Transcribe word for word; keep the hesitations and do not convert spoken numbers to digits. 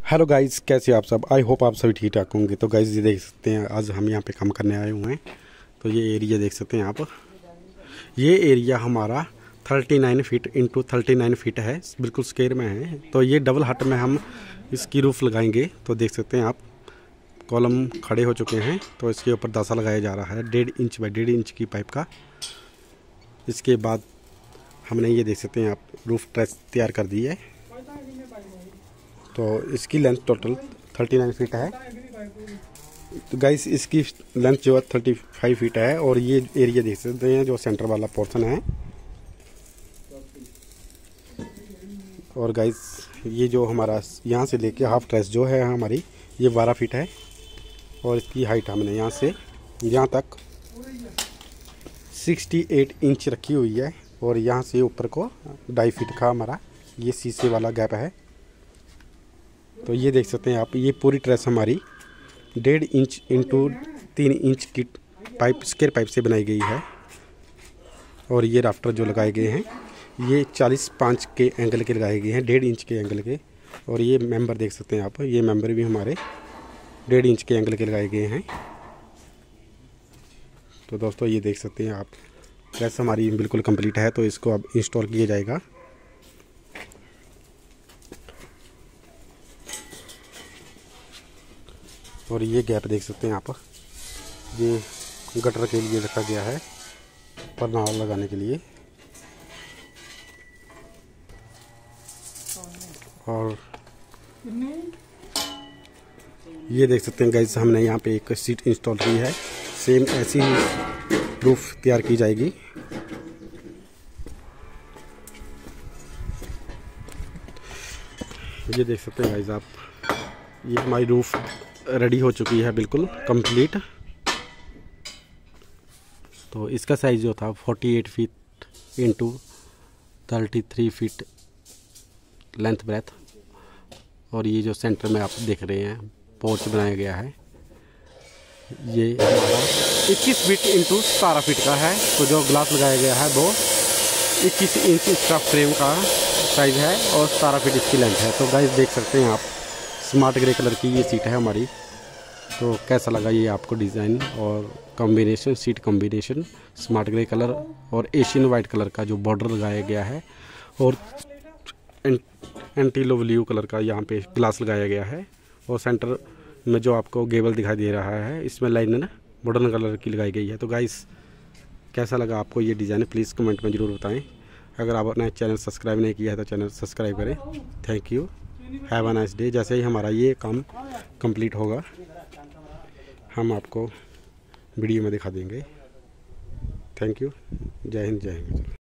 Hello guys, कैसे आप सब। आई होप आप सभी ठीक ठाक होंगे। तो गाइस ये देख सकते हैं, आज हम यहाँ पे काम करने आए हुए हैं। तो ये एरिया देख सकते हैं आप। ये एरिया हमारा उनतालीस फीट इंटू उनतालीस फीट है, बिल्कुल स्क्वायर में है। तो ये डबल हट में हम इसकी रूफ लगाएंगे। तो देख सकते हैं आप, कॉलम खड़े हो चुके हैं। तो इसके ऊपर दासा लगाया जा रहा है, डेढ़ इंच बाई डेढ़ इंच की पाइप का। इसके बाद हमने ये देख सकते हैं आप, रूफ ट्रेस तैयार कर दी है। तो इसकी लेंथ टोटल उनतालीस फीट है। तो गाइस इसकी लेंथ जो है पैंतीस फीट है। और ये एरिया देख सकते हैं, जो सेंटर वाला पोर्शन है। और गाइस ये जो हमारा यहाँ से लेके हाफ ट्रेस जो है हमारी, ये बारह फीट है। और इसकी हाइट हमने यहाँ से यहाँ तक अड़सठ इंच रखी हुई है। और यहाँ से ऊपर को ढाई फीट का हमारा ये शीशे वाला गैप है। तो ये देख सकते हैं आप, ये पूरी ट्रेस हमारी डेढ़ इंच इंटू तीन इंच की पाइप, स्क्वायर पाइप से बनाई गई है। और ये राफ्टर जो लगाए गए हैं, ये चालीस पाँच के एंगल के लगाए गए हैं, डेढ़ इंच के एंगल के। और ये मेंबर देख सकते हैं आप, ये मेंबर भी हमारे डेढ़ इंच के एंगल के लगाए गए हैं। तो दोस्तों ये देख सकते हैं आप, ट्रेस हमारी बिल्कुल कंप्लीट है। तो इसको अब इंस्टॉल किया जाएगा। और ये गैप देख सकते हैं आप, ये गटर के लिए रखा गया है, परनाल लगाने के लिए। और ये देख सकते हैं गाइस, हमने यहाँ पे एक सीट इंस्टॉल की है। सेम ऐसी ही रूफ तैयार की जाएगी। ये देख सकते हैं गाइस आप, ये हमारी रूफ रेडी हो चुकी है, बिल्कुल कंप्लीट। तो इसका साइज़ जो था अड़तालीस फीट इंटू तैंतीस फीट लेंथ ब्रेथ। और ये जो सेंटर में आप देख रहे हैं पोर्च बनाया गया है, ये हमारा इक्कीस फीट इंटू सतारह फीट का है। तो जो ग्लास लगाया गया है वो इक्कीस इंच इसका फ्रेम का साइज़ है और सतारह फीट इसकी लेंथ है। तो गाइस देख सकते हैं आप, स्मार्ट ग्रे कलर की ये सीट है हमारी। तो कैसा लगा ये आपको डिज़ाइन और combination, seat combination smart grey colour और एशियन वाइट कलर का जो बॉर्डर लगाया गया है। और एंटीलो ब्लू कलर का यहाँ पे ग्लास लगाया गया है। और सेंटर में जो आपको गेबल दिखाई दे रहा है, इसमें लाइन वुडन कलर की लगाई गई है। तो गाइस कैसा लगा आपको ये डिज़ाइन, प्लीज़ कमेंट में ज़रूर बताएं। अगर आप अपना चैनल सब्सक्राइब नहीं किया है तो चैनल सब्सक्राइब करें। Thank you, have a nice day. जैसे ही हमारा ये काम कंप्लीट होगा, हम आपको वीडियो में दिखा देंगे। थैंक यू, जय हिंद, जय हिंद।